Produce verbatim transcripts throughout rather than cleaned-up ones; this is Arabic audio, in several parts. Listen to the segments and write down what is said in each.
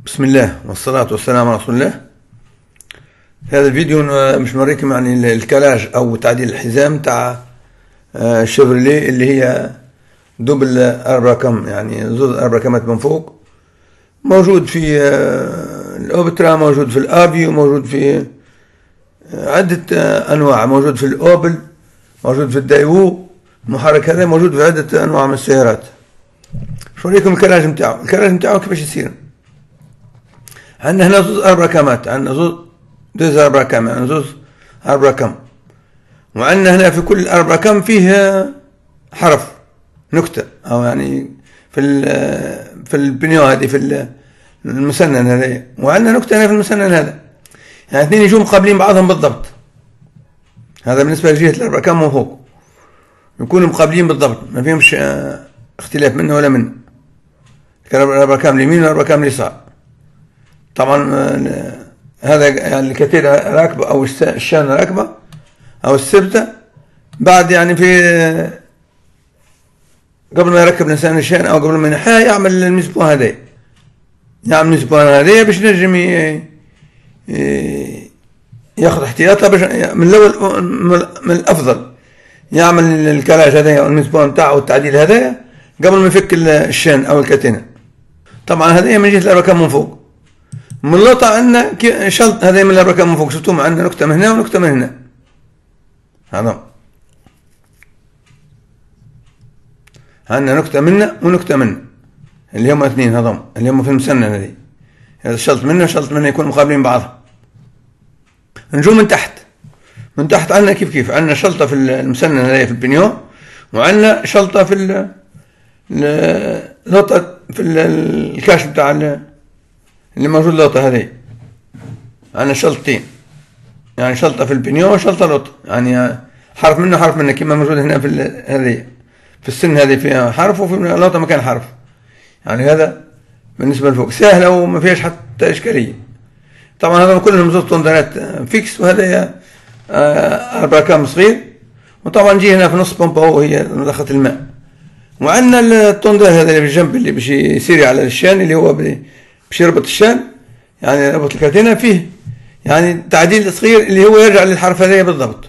بسم الله والصلاة والسلام على رسول الله. في هذا الفيديو مش نوريكم يعني الكلاج او تعديل الحزام تاع شيفروليه اللي هي دوبل اربع كم، يعني زوج اربع كمات من فوق، موجود في الاوبترا، موجود في الابيو، موجود في عدة انواع، موجود في الاوبل، موجود في الدايوو. المحرك هذا موجود في عدة انواع من السيارات. شو نوريكم الكلاج نتاعو. الكلاج نتاعو كيفاش يصير. عندنا هنا زوز اربع كامات، عندنا زوز دوز اربع كام، يعني زوز اربع كم، وعندنا هنا في كل اربع كم فيه حرف نكتة، او يعني في في البنيو هذه، في المسنن هذا، وعندنا نكتة هنا في المسنن هذا، يعني اثنين يجوا مقابلين بعضهم بالضبط. هذا بالنسبة لجهة الاربع كم من فوق، يكونوا مقابلين بالضبط، ما فيهمش اختلاف منه ولا منه. الاربع كم اليمين والاربع كم اليسار. طبعا هذا يعني الكتيبة راكبة او الشان راكبة او السبتة، بعد يعني في قبل ما يركب الانسان الشان او قبل ما ينحيها يعمل المسبوع هذا، يعمل المسبوع هذا باش نجم ياخذ احتياطه باش من الاول، من الافضل يعمل الكلاج هذا او المسبوع نتاعو والتعديل هذا قبل ما يفك الشان او الكتينة. طبعا هذه من جهة الاربكة من فوق. من اللوطة عندنا شلط، هذا من الاربكة من فوق، شفتوهم عندنا نكتة من هنا ونكتة من هنا. هذا عندنا نكتة منا ونكتة منا، اللي هم اثنين هذم اللي هم في المسنن هذه. هذا الشلط منا وشلط منا يكونوا مقابلين بعضهم. نجو من تحت. من تحت عندنا كيف كيف، عندنا شلطة في المسنن هذه في البنيو، وعندنا شلطة في اللوطة في الكاش بتاع اللي موجود لوطة هذه. عندنا شلطتين، يعني شلطة في البنيو وشلطة لوطة، يعني حرف منه حرف منه، كما موجود هنا في هذه في السن هذه فيها حرف وفي لوطة مكان حرف. يعني هذا بالنسبة لفوق سهلة وما فيهاش حتى إشكالية. طبعا هذا كلهم زوج طندرات فيكس، وهذا أربع كام صغير، وطبعا نجي هنا في نص بومبا وهي ضخة الماء. وعندنا الطندر هذا اللي بالجنب اللي باش يسير على الشان، اللي هو باش يربط الشان، يعني يربط الكاتينة فيه، يعني تعديل صغير اللي هو يرجع للحرف هذا بالضبط.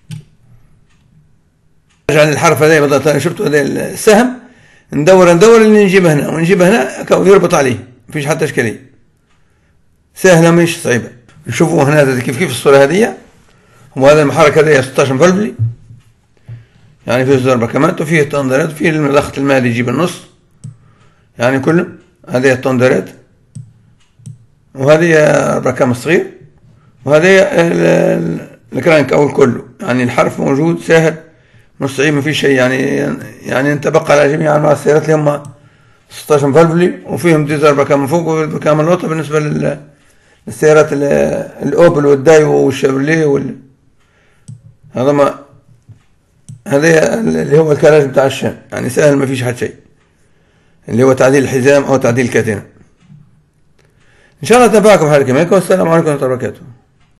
يرجع للحرف هذا بالضبط. شفتوا هذا السهم، ندور ندور اللي نجيبه هنا ونجيبه هنا ويربط عليه، مفيش حتى اشكالية، سهلة مش صعيبة. نشوفوا هنا كيف كيف الصورة هذه. وهذا المحرك هذا ستة عشر فلفلي، يعني فيه زوج اربع كمات، وفيه طندرات، وفيه ضخة الماء اللي يجيب النص، يعني كله هذه الطندرات، وهذه اربع كم صغير، وهذه الكرانك او الكل، يعني الحرف موجود سهل مش صعيب، ما في شيء. يعني يعني انطبق على جميع انواع السيارات اللي هم ستة عشر فلفلي، وفيهم ديز اربع كم من فوق واربع كم من لوطة. بالنسبة للسيارات الاوبل والدايو والشيفروليه وال هذا ما هذا اللي هو الكلاج بتاع الشان، يعني سهل ما فيش حد شيء، اللي هو تعديل الحزام او تعديل الكاتينة. ان شاء الله تنفعكم حالكم هيك، والسلام عليكم ورحمة الله وبركاته.